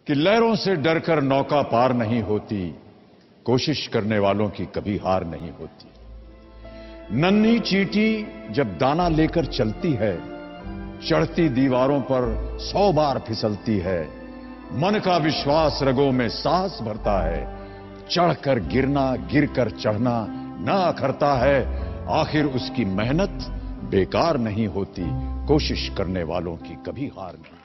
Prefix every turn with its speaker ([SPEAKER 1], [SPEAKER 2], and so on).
[SPEAKER 1] कि लहरों से डरकर नौका पार नहीं होती, कोशिश करने वालों की कभी हार नहीं होती। नन्ही चींटी जब दाना लेकर चलती है, चढ़ती दीवारों पर 100 बार फिसलती है। मन का विश्वास रगों में साहस भरता है, चढ़कर गिरना गिरकर चढ़ना ना अखरता है। आखिर उसकी मेहनत बेकार नहीं होती, कोशिश करने वालों की कभी हार नहीं।